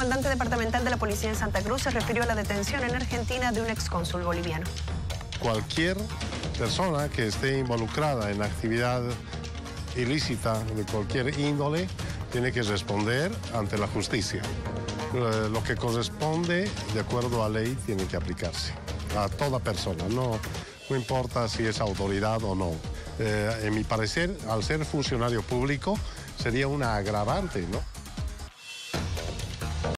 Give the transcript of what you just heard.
El comandante departamental de la policía en Santa Cruz se refirió a la detención en Argentina de un excónsul boliviano. Cualquier persona que esté involucrada en actividad ilícita de cualquier índole tiene que responder ante la justicia. Lo que corresponde, de acuerdo a ley, tiene que aplicarse a toda persona, no importa si es autoridad o no. En mi parecer, al ser funcionario público, sería una agravante, ¿no?